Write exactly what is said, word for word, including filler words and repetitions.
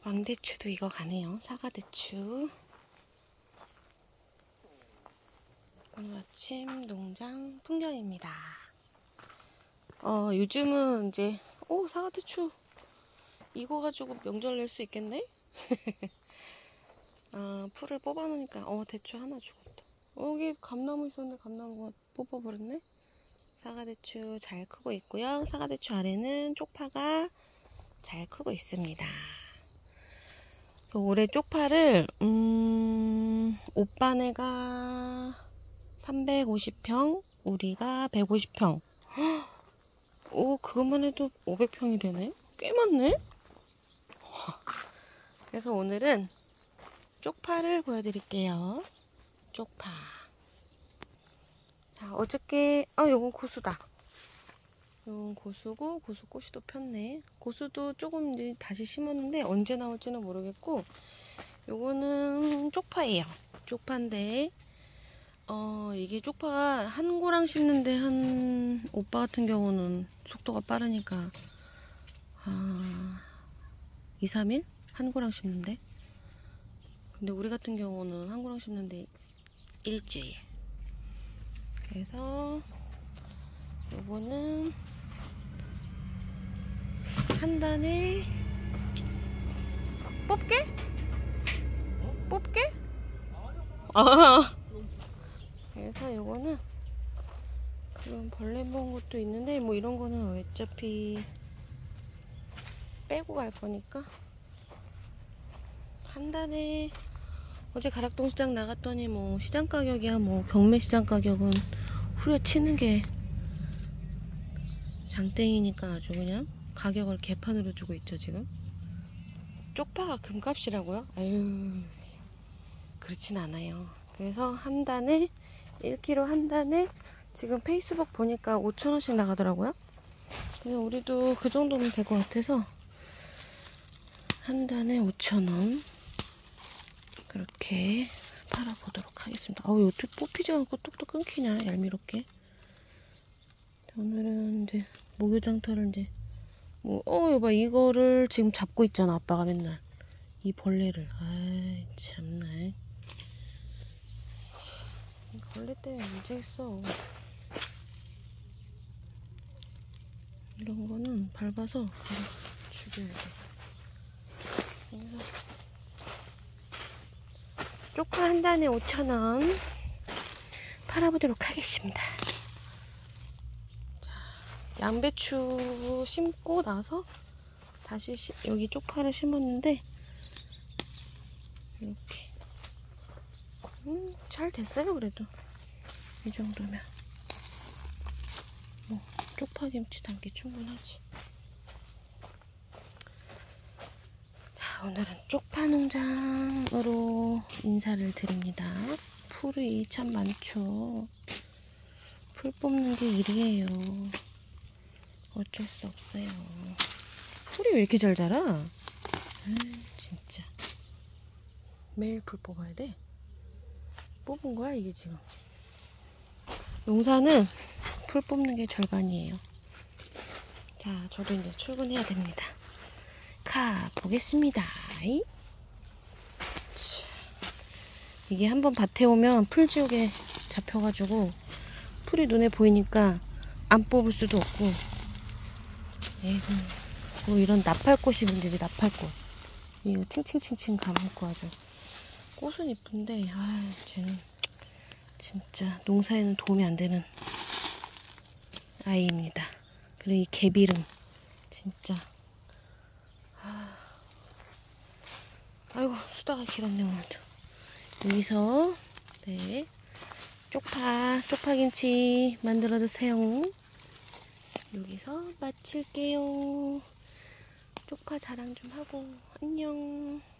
왕대추도 익어가네요. 사과대추. 오늘 아침 농장 풍경입니다. 어, 요즘은 이제, 오, 사과대추 익어가지고 명절 낼 수 있겠네? 아, 풀을 뽑아놓으니까, 어, 대추 하나 죽었다. 어, 여기 감나무 있었는데 감나무가 뽑아버렸네? 사과대추 잘 크고 있고요. 사과대추 아래는 쪽파가 잘 크고 있습니다. 올해 쪽파를, 음, 오빠네가 삼백오십 평, 우리가 백오십 평. 오, 그것만 해도 오백 평이 되네? 꽤 많네? 그래서 오늘은 쪽파를 보여드릴게요. 쪽파. 자, 어저께, 아, 요건 고수다. 요건 고수고, 고수꽃이 또 폈네. 고수도 조금 이제 다시 심었는데, 언제 나올지는 모르겠고, 요거는 쪽파예요. 쪽파인데, 어, 이게 쪽파가 한 고랑 심는데, 한, 오빠 같은 경우는 속도가 빠르니까, 아, 이, 삼 일? 한 고랑 심는데. 근데 우리 같은 경우는 한 고랑 심는데, 일주일. 그래서, 요거는, 한 단에, 뽑게? 뽑게? 아, 그래서 요거는, 그런 벌레 먹은 것도 있는데, 뭐 이런 거는 어차피 빼고 갈 거니까. 한 단에, 어제 가락동 시장 나갔더니 뭐 시장 가격이야, 뭐 경매 시장 가격은 후려치는 게 장땡이니까 아주 그냥 가격을 개판으로 주고 있죠, 지금. 쪽파가 금값이라고요? 아유, 그렇진 않아요. 그래서 한 단에, 일 킬로그램 한 단에 지금 페이스북 보니까 오천 원씩 나가더라고요. 그래서 우리도 그 정도면 될 것 같아서 한 단에 오천 원 그렇게 팔아보도록 하겠습니다. 아우, 어떻게 뽑히지 않고 뚝뚝 끊기냐, 얄미롭게. 오늘은 이제 목요장터를 이제 뭐, 어, 여봐, 이거를 지금 잡고 있잖아, 아빠가 맨날. 이 벌레를. 아이, 참나. 이 벌레 때문에 문제 있어. 이런 거는 밟아서 그냥 죽여야 돼. 그래서 쪽파 한 단에 오천 원 팔아보도록 하겠습니다. 자, 양배추 심고 나서 다시 시, 여기 쪽파를 심었는데 이렇게 음, 잘 됐어요. 그래도 이 정도면 뭐 쪽파김치 담기 충분하지. 자, 오늘은 쪽파 농장으로 인사를 드립니다. 풀이 참 많죠. 풀 뽑는 게 일이에요. 어쩔 수 없어요. 풀이 왜 이렇게 잘 자라? 아, 진짜 매일 풀 뽑아야 돼. 뽑은 거야 이게 지금. 농사는 풀 뽑는 게 절반이에요. 자, 저도 이제 출근해야 됩니다. 가 보겠습니다. 이게 한번 밭에 오면 풀지옥에 잡혀가지고 풀이 눈에 보이니까 안 뽑을 수도 없고. 에이구, 뭐 이런 나팔꽃이 문제지. 나팔꽃 이거 칭칭칭칭 감고 아주 꽃은 이쁜데, 아, 쟤는 진짜 농사에는 도움이 안 되는 아이입니다. 그리고 이 개비름 진짜. 아, 아이고, 수다가 길었네 오늘도. 여기서 네 쪽파 쪽파김치 만들어 드세요. 여기서 마칠게요. 쪽파 자랑 좀 하고 안녕.